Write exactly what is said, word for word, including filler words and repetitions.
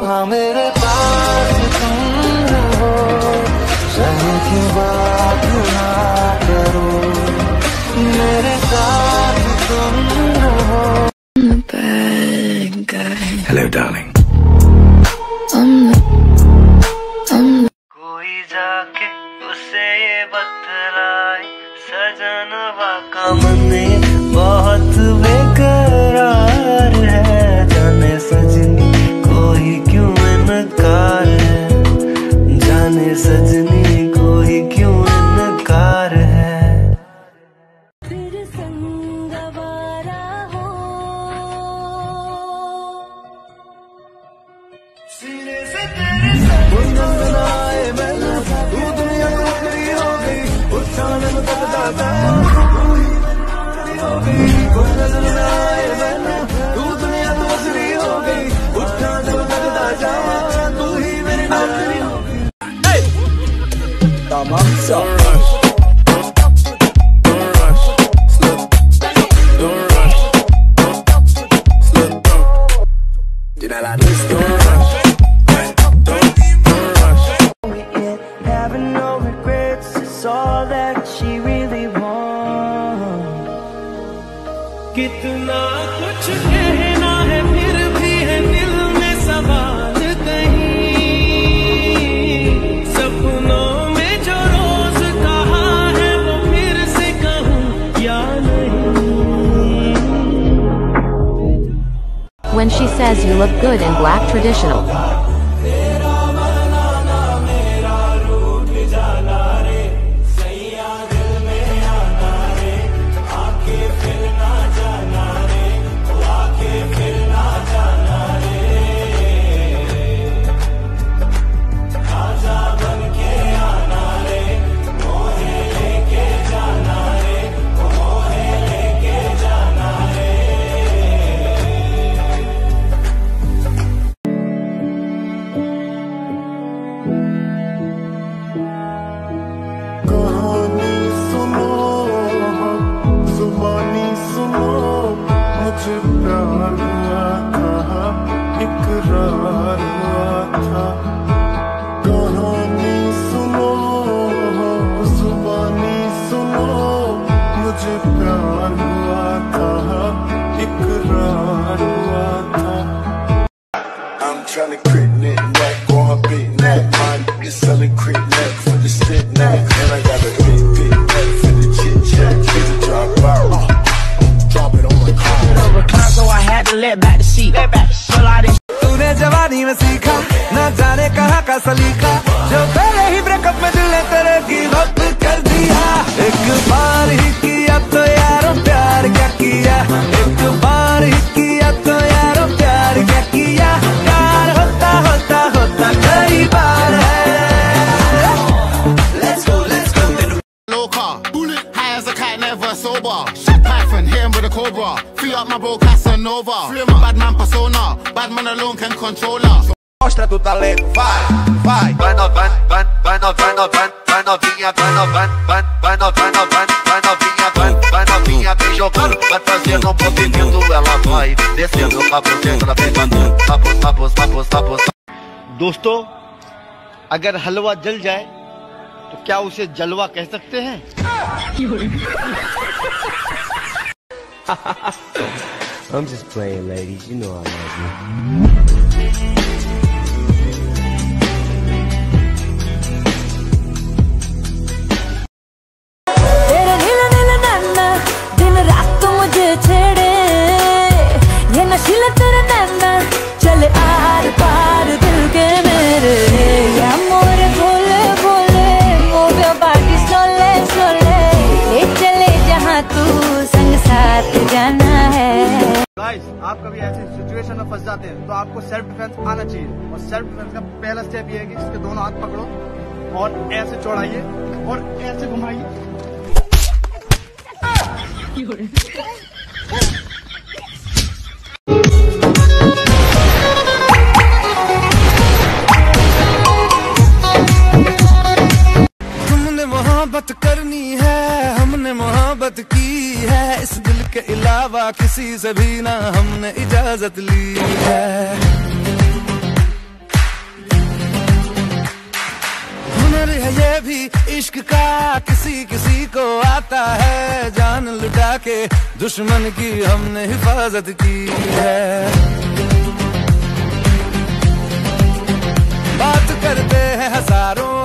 हाँ मेरे पास तुम हो, जाने की बात ना करो, मेरे साथ तुम हो। I'm the bad guy. Hello darling. I'm the, I'm the... कोई जाके उसे ये बतलाए, सजनवा का मन बहुत बेकरार है, जाने सजनी कोई क्यों इनकार है, जाने सजनी कोई क्यों इनकार है। फिर संगवारा हो, सीने से तेरे संग आए मैंने, तू दुनिया दूसरी हो गई, उस जाने में तकता था हो गई, कोई नजर न आए मैंने, तू दुनिया दूसरी हो गई, उस जाने में तकता था, तू ही मेरी नौकरी हो गई। तमाम सब कितना कुछ कहना है, फिर भी है दिल में सवाल कहीं, सपनों में जो रोज कहा है वो फिर से कहूँ या नहीं। When she says you look good in black traditional. Trying to crit neck, neck on her big neck. Mine is selling crit neck for the stick neck. And I got a big, big neck for the chit chat. She's a drop out. Uh, drop it on my car. Recline, so I had to let back the seat. Let back the seat. तूने जवानी में सीखा, न जाने कहाँ का सलीका, जो पहले ही ब्रेकअप में दिल ने तेरे गिव अप कर दिया। एक बार ही किया तो यारो प्यार क्या किया, एक बार ही किया तो यारो प्यार क्या किया, प्यार होता होता होता कई बार है। Let's go, let's go. Low car, high as a kite, never sober. Shit Python, hit him with a cobra. Free up my bro Casanova. Free up my bad man persona. Bad man alone can control her. Mostra tu talento, vai, vai. Vai novan, van, vai novan, novan, vai novinha, vai novan, van, vai novan, novan, vai novinha, van, vai novinha, vem jogando, vai fazendo um movimento, ela vai descendo, papo, ela vem mandando, papo, papo, papo, papo. दोस्तों, अगर हलवा जल जाए तो क्या उसे जलवा कह सकते हैं? I'm just playing, ladies. You know I love you. तेरे नील नील नैना दिन रात तो मुझे छेड़े, ये नशीले तेरे नैना चले आर पार दिल के मेरे, या मोरे भोले भोले move your body slowly slowly, ले चले जहाँ तू संग साथ जाना है। गाइस, आप कभी ऐसी सिचुएशन में फंस जाते हैं तो आपको सेल्फ डिफेंस आना चाहिए, और सेल्फ डिफेंस का पहला स्टेप ये है कि इसके दोनों हाथ पकड़ो और ऐसे चौड़ाइए और ऐसे घुमाइए। हमने मोहब्बत करनी है, हमने मोहब्बत की है, इस दिल के अलावा किसी से भी ना हमने इजाजत ली है। ये भी इश्क का किसी किसी को आता है, जान लुटा के दुश्मन की हमने हिफाजत की है। बात करते हैं हजारों